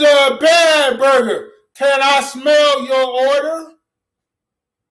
is a bad burger. Can I smell your order?